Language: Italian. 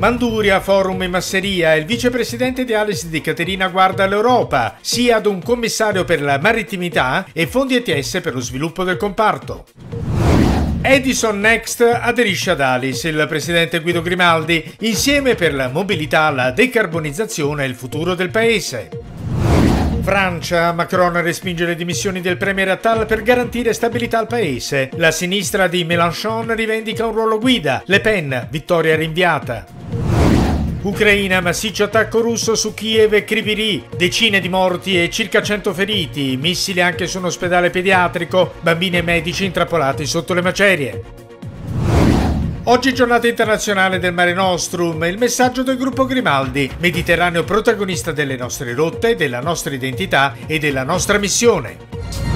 Manduria, forum in masseria, il vicepresidente di Alesis Di Caterina guarda l'Europa, sia ad un commissario per la marittimità e fondi ETS per lo sviluppo del comparto. Edison Next aderisce ad Alice, il presidente Guido Grimaldi, insieme per la mobilità, la decarbonizzazione e il futuro del paese. Francia, Macron respinge le dimissioni del premier Attal per garantire stabilità al paese. La sinistra di Mélenchon rivendica un ruolo guida. Le Pen, vittoria rinviata. Ucraina, massiccio attacco russo su Kiev e Kryvyi, decine di morti e circa 100 feriti, missili anche su un ospedale pediatrico, bambini e medici intrappolati sotto le macerie. Oggi giornata internazionale del Mare Nostrum, il messaggio del gruppo Grimaldi, Mediterraneo protagonista delle nostre rotte, della nostra identità e della nostra missione.